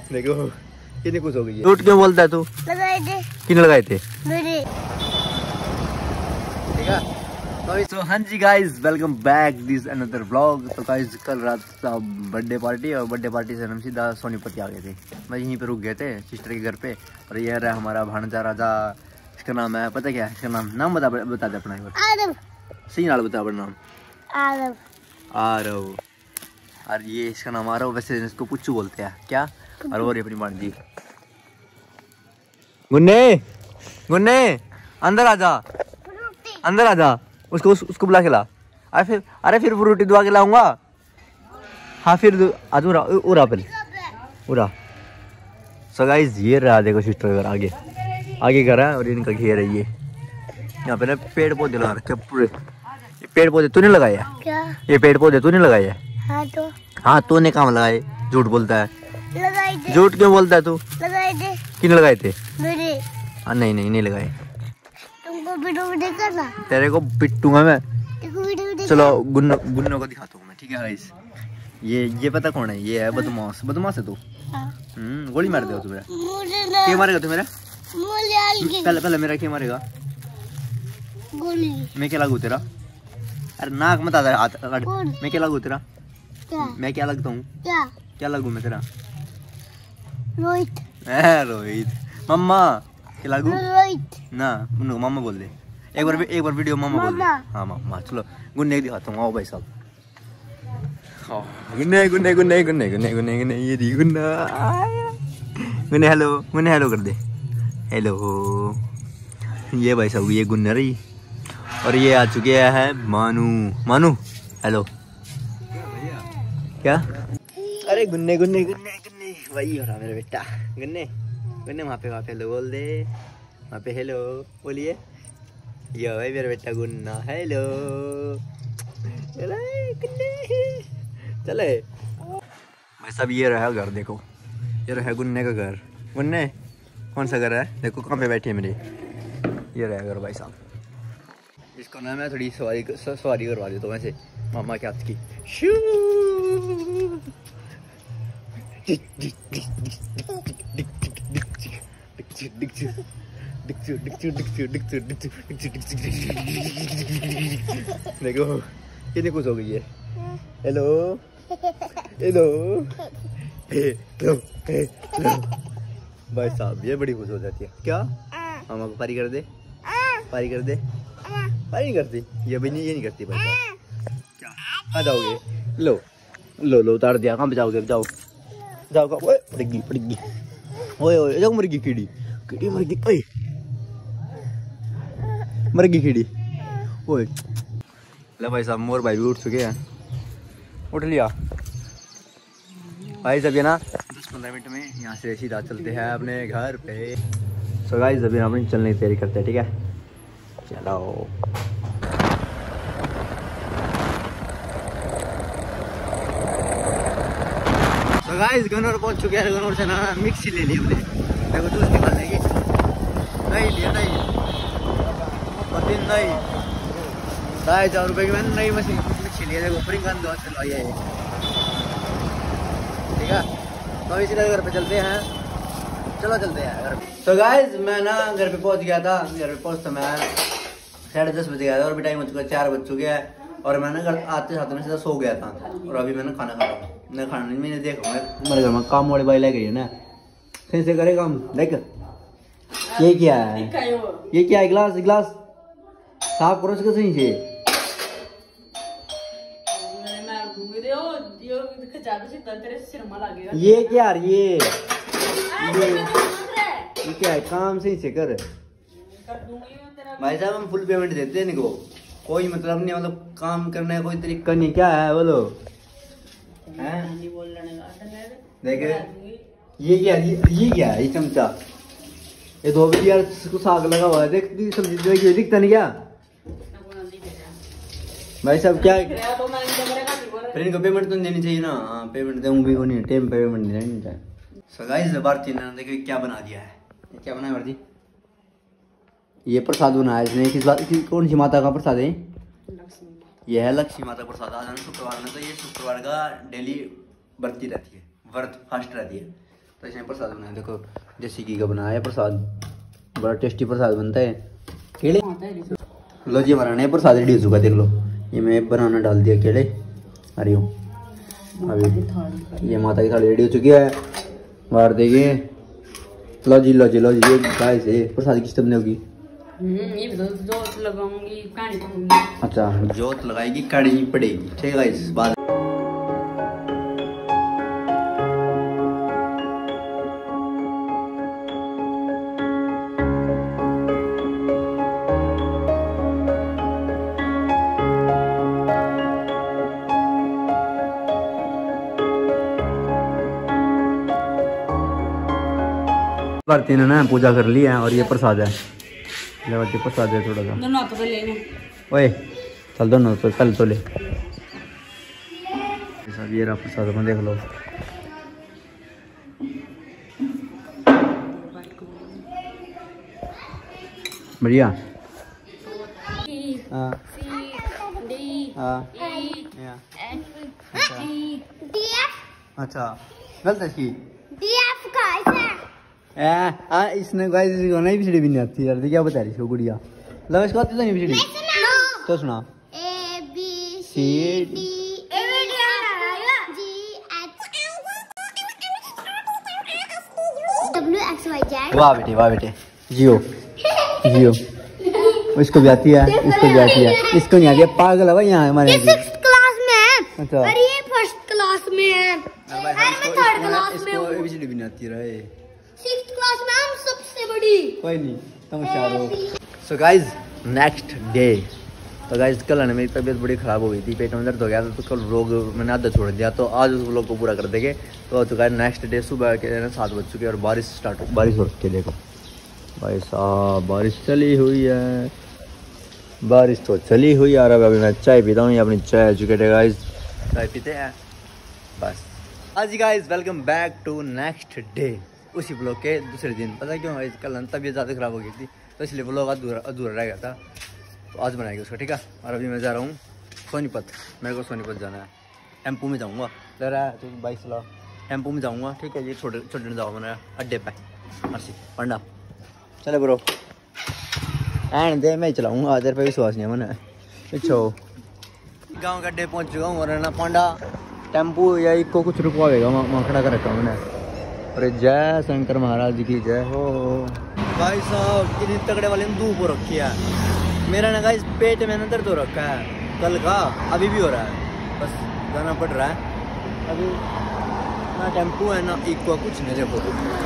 देखो कितनी खुश हो गई है। झूठ क्यों बोलता है तू? लगाए थे। किन लगाए थे? मेरे। ठीक है तो हाँ जी guys welcome back this another vlog. तो गाइज कल रात था बर्थडे पार्टी और बर्थडे पार्टी से हम सीधा सोनीपत आ गए थे। मैं यहीं पे रुक गए थे सिस्टर के घर पे। और ये रहा हमारा भाणजा राजा। इसका नाम है पता क्या है इसका नाम बता दे अपना एक बार। सही नाल बता अपना नाम। आरव। और ये इसका नाम आरव, वैसे इसको पुच्चू बोलते हैं क्या। और वो अपनी भाणजी गुन्ने गुन्ने अंदर आजा अंदर आजा। उसको बुला के ला। अरे फिर रोटी दुआ के लाऊंगा। हाँ फिर आज उरा पहले उरा। सो गाइस ये रहा देखो सिस्टर घर आगे घर है और इनका घेर है ये। यहाँ पे ना पेड़ पौधे लगा रखे पूरे। ये पेड़ पौधे तूने लगाए है क्या? ये पेड़ पौधे तूने लगाए है? हाँ तूने काम लगाए। झूठ बोलता है। झूठ क्यों बोलता है तू? लगाए थे। किन लगाए थे? मेरे। हाँ नहीं लगाए। तेरे को पिटूंगा मैं। चलो गुन्नो को दिखाता हूँ मैं। ठीक है गाइस ये पता कौन है? ये है बदमाश है तू। गोली मार दे तू मेरा। क्या मारेगा तू मेरा? पहले मेरा क्या मारेगा? गोली। मैं क्या लागू तेरा? अरे नाक मत आता हाथ। मैं क्या लागू तेरा? मैं क्या लगता हूँ? क्या लगू मैं तेरा? रोहित। मम्मा क्या लागू? ना मामा बोल दे। एक बार वीडियो मामा बोल दे। हाँ मामा। चलो गुन्ने दिखाता हूँ। आओ भाई साहब। गुन्ने ये दी गुन्ने हेलो कर दे। हेलो ये भाई साहब ये गुन्ने रही। और ये आ चुके हैं मानू हेलो क्या। अरे गुन्ने वही हो रहा मेरा बेटा। गुन्ने वहाँ पे हेलो बोल दे। वहाँ पे हेलो बोलिए। यो भाई मेरा बेटा गुन्ना हेलो। चले भाई साहब ये रहा घर। देखो ये रहा गुन्ने का घर। गुन्ने कौन सा घर है? देखो कहाँ पे बैठी है मेरी। ये रहा घर भाई साहब। इसको ना मैं थोड़ी सवारी करवा देता हूँ वैसे मामा के हाथ की। देखो कितनी खुश हो गई है। हेलो भाई साहब ये बड़ी खुश हो जाती है क्या? मामा को पारी कर दे। पारी नहीं करती ये भी नहीं। ये नहीं करती भाई साहब। क्या आ जाओगे? लो उतार दिया। कहाँ पे जाओगे? जाओ पड़ेगी। ओए जाओ मुर्गी कीड़ी मर गई। ओए मर गई कीड़ी। ओए ले भाई साहब मोर भाई भी उठ चुके हैं। उठ लिया भाई साहब। ये ना 10-15 मिनट में यहाँ से सीधा चलते हैं अपने घर पे। सो गाइस अभी हम चलने की तैयारी करते हैं। ठीक है चलो। तो गाइस गनौर पहुंच चुके हैं। गनौर से ना मिक्सी ले ली हमने। देखो जूस निकालने की नहीं लिया नहीं 2,500 रुपये की मैंने नई मशीन मिक्सी लिया। देखो प्रिंगन दो चलवाई है। ठीक है तो अभी सीधा घर पे चलते हैं। चलो चलते हैं घर पे। तो गाइस मैं ना घर पे पहुंच गया था। घर पे पहुंचता मैं 10:30 बजे गया था और भी टाइम हो चुका 4 बज चुके हैं। और मैंने घर आते साथ में सीधा सो गया था। और अभी मैंने खाना खा रहा हूँ। मैं खाना नहीं मैंने देखा मेरे घर में काम वाली बाई लग गई है ना। सही से करे काम। देख ये क्या है? गिलास साफ करो इसको सही से। ये क्या ये क्या है? काम सही से कर भाई साहब। हम फुल पेमेंट देते हैं इनको। कोई मतलब नहीं मतलब काम करने का कोई तरीका नहीं। क्या है बोलो? देख ये क्या है? ये चमचा ये धोबी यार साग लगा हुआ है। देख सब्जी दिखता नहीं क्या भाई साहब? क्या फिर इनको पेमेंट तो देनी चाहिए ना। हाँ पेमेंट दूंगी वो नहीं टाइम पेमेंट नहीं देनी चाहिए। सो गाइस भारती ने देखो क्या बना दिया है। क्या बनाया भारती? ये प्रसाद बनाया इसने। किस बात की? कौन सी माता का प्रसाद है? यह है लक्ष्मी माता का प्रसाद। आज शुक्रवार में तो ये शुक्रवार का डेली बरती रहती है। व्रत फास्ट रहती है। तो इसमें प्रसाद बनाया, देखो देसी घी का बनाया है प्रसाद, बड़ा टेस्टी प्रसाद बनता है। केले लो जी, हमारा नया प्रसाद रेडी हो चुका, देख लो। ये मैं बनाना डाल दिया केले। अरे अभी ये माता की थाली रेडी हो चुकी है, बाहर देखिए। लो जी लो जी लो जी, ये गाइस है प्रसाद किस तरह होगी? ये जोत लगाऊंगी, काढ़ी पड़ेगी। अच्छा, जोत लगाएगी, काढ़ी पड़ेगी, ठीक है गाइस। बात भारती ने ना पूजा कर ली है और ये प्रसाद है, लेवटी प्रसाद है थोड़ा सा। दोनों तो लेने ओए चल दोनों तो चल तो ले सब, ये रहा प्रसाद में, देख लो। बढ़िया। हाँ अच्छा, गलत है इसकी। इसने गाइस इसको नहीं बिछड़ी भी नहीं आती यार, क्या बता रही इसको गुड़िया। लो इसको आती तो नहीं बिछड़ी, तो सुना A B C D W X Y Z। वाह बेटे वाह बेटे, जियो जियो। इसको भी आती है, इसको भी आती है, इसको नहीं आती है, पागल है भाई यहाँ हमारे। ये 6th क्लास में है। अच्छा, अरे ये 1st क्लास में है, मैं 3rd क्लास में हूँ। बिछड़ी भी नहीं आती रहे, 6th क्लास में हम सबसे बड़ी। कोई नहीं, तुम होशियार हो। सो गाइज नेक्स्ट डे, तो गाइज कल है मेरी तबीयत बड़ी ख़राब हो गई थी, पेट में दर्द हो गया था, तो कल व्लॉग मैंने आधा छोड़ दिया, तो आज उस व्लॉग को पूरा कर देंगे। तो हो चुका है नेक्स्ट डे, सुबह के 7 बज चुके हैं और बारिश स्टार्ट, बारिश हो रखी है। देखो भाई साहब, बारिश चली हुई है, बारिश तो चली हुई है। और अभी मैं चाय पीता हूँ, ये अपनी चाय चुके थे गाइज, चाय पीते हैं बस। आज guys welcome back to next day, उसी ब्लॉग के दूसरे दिन। पता है क्यों? कल तबीयत ज़्यादा ख़राब हो गई थी, तो इसलिए ब्लॉग अधूरा रह गया था, तो आज बनाएंगे उसका, ठीक है। और अभी मैं जा रहा हूँ सोनीपत, मेरे को सोनीपत जाना है, टेम्पो में जाऊँगा। ले रहा है तो बाइक चलाओ, टेम्पो में जाऊँगा, ठीक है। ये छोटे जाओ मैंने अड्डे पे, मर्सी पंडा चले ब्रो, एंड दे मैं चलाऊँगा, आज पे विश्वास नहीं है मैंने। पिछो गाँव के अड्डे पहुँच चुका हूँ, और ना पांडा टेम्पो या इको कुछ रुकवाएगा, वहाँ खड़ा कर रखा हूँ मैंने। अरे जय शंकर महाराज की जय हो। भाई साहब कितनी तगड़े वाले ने धूप हो रखी है, मेरा ना गाइस पेट में ना दर्द हो रखा है कल का, अभी भी हो रहा है, बस जाना पड़ रहा है। अभी ना टेम्पो है ना इको, कुछ नहीं। देखो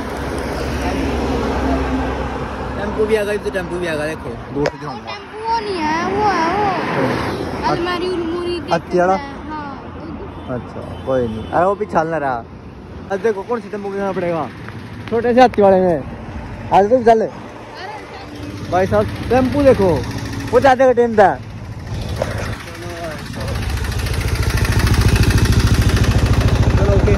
टेम्पो भी आ गई, तो टेम्पो भी आ गया, देखो दो दिखाऊंगा। वो नहीं है, वो है वो अलमारी उलमूरी अच्छी वाला। अच्छा कोई नहीं, अरे वो पीछे ना रहा। अब देखो कौन सी टेम्पो में जाना पड़ेगा, छोटे से हाथी वाले में। आज तो चल भाई साहब, टेम्पो देखो वो ज्यादा का टाइम था। चलो ओके,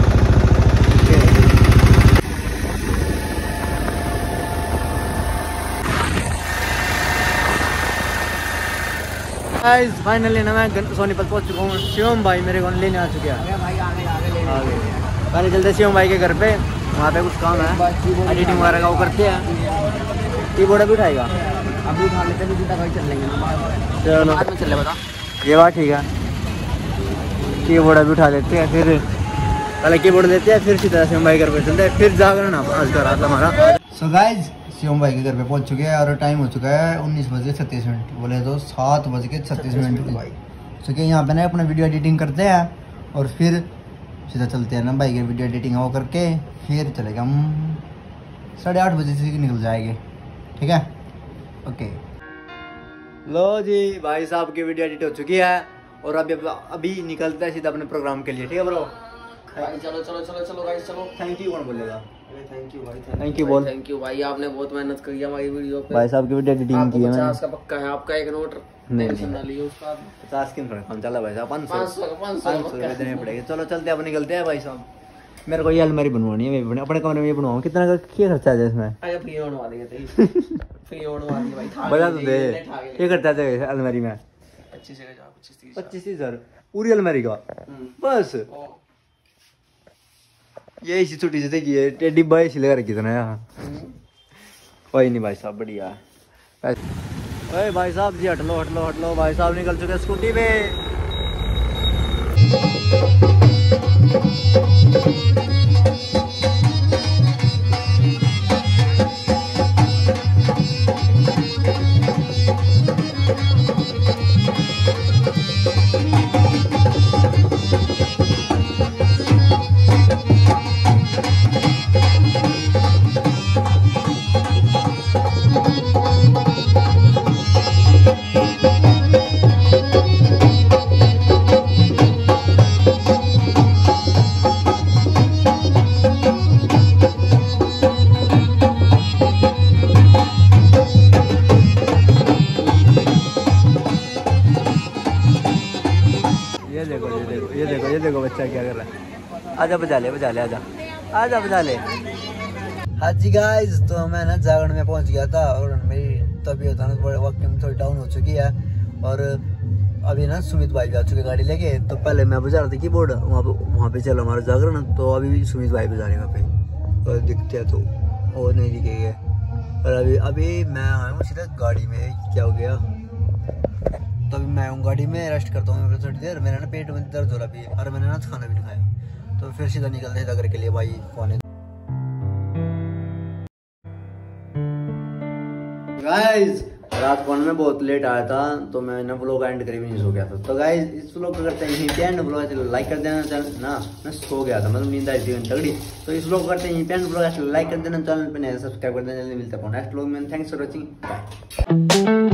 फाइनली ना मैं सोनीपत पहुंच चुका हूँ। शिवम भाई मेरे को लेने आ चुके हैं, आगे पहले चलते शिवम भाई के घर पे, वहाँ पे कुछ काम है, एडिटिंग वगैरह का वो करते हैं। कीबोर्ड भी उठाएगा, अभी उठा लेते हैं, भाई चल लेंगे चलो बाद में चले, बता ये बात ठीक है। कीबोर्ड भी उठा लेते हैं, फिर पहले कीबोर्ड लेते हैं, फिर सीधा शिवम भाई घर पे चलते हैं, फिर जागरण आज का रात हमारा। सो गाइज शिवम भाई के घर पे पहुंच चुके हैं, और टाइम हो चुका है 19:36, बोले तो 7:36। क्योंकि यहाँ पे ना अपना वीडियो एडिटिंग करते हैं, और फिर सीधा चलते हैं ना भाई के वीडियो एडिटिंग वो करके, फिर चलेगा हम 8:30 बजे से निकल जाएंगे, ठीक है ओके। लो जी भाई साहब की वीडियो एडिट हो चुकी है, और अभी निकलते हैं सीधा अपने प्रोग्राम के लिए, ठीक है ब्रो। चलो चलो चलो चलो गाइस चलो। थैंक यू कौन बोलेगा? थैंक यू भाई, थैंक यू बोल। थैंक यू भाई, आपने बहुत मेहनत करी है हमारी वीडियो पे। भाई साहब की वीडियो एडिटिंग की है मैंने। 50 का पक्का है आपका, एक नोट टेंशन ना लियो उसका। 50 की हम चला भाई साहब, 500 देने पड़ेगे। चलो चलते हैं, अब निकलते हैं भाई साहब। मेरे को ये अलमारी बनवानी है, मैं अपने कमरे में ये बनवाऊँ। कितना का क्या खर्चा है इसमें? अरे फ्री बनवा देंगे तेरी, फ्री बनवा देंगे भाई। बता तो दे ये खर्चा है अलमारी में। 25,000 25,000 पूरी अलमारी का बस? ये इसी छोटी सी देखी है डिब्बा ऐसी लगा रखी था ना यहाँ। कोई नहीं भाई साहब बढ़िया है। अरे भाई साहब जी हट लो भाई साहब निकल चुके स्कूटी पे। ये देखो बच्चा क्या कर रहा है। आजा बजा ले आजा बजा ले। हाँ जी गाइस, तो मैं ना जागरण में पहुंच गया था और मेरी तबीयत वक्त में थोड़ी डाउन हो चुकी है। और अभी ना सुमित भाई भी आ चुके गाड़ी लेके। तो पहले मैं बजा रहा था कीबोर्ड, वहाँ पे चला हमारा जागरण। तो अभी सुमित भाई बजा रहे वहाँ पे और दिखते हैं तो और नहीं दिखेंगे। और अभी मैं आया हूँ सीधा गाड़ी में। क्या हो गया? तो अभी मैं हूँ गाड़ी में, रेस्ट करता हूँ थोड़ी देर। मेरा ना पेट में दर्द हो रहा है और मैंने ना खाना भी नहीं खाया। तो फिर सीधा निकलते हैं घर के लिए भाई खाने। गाइस रात को मैं बहुत लेट आया था तो मैं ना व्लॉग एंड करीब नहीं सो गया था। तो गाइस इस व्लॉग को करते हैं यहीं पे एंड। व्लॉग ऐसे लाइक कर देना चैनल ना, मैं सो गया था मतलब नींद आई थी तगड़ी। तो इस व्लॉग करते हैं यहीं पे एंड। व्लॉग ऐसे लाइक कर देना, चैनल पे नया सब्सक्राइब कर देना। मिलते हैं नेक्स्ट व्लॉग में। Thanks for watching.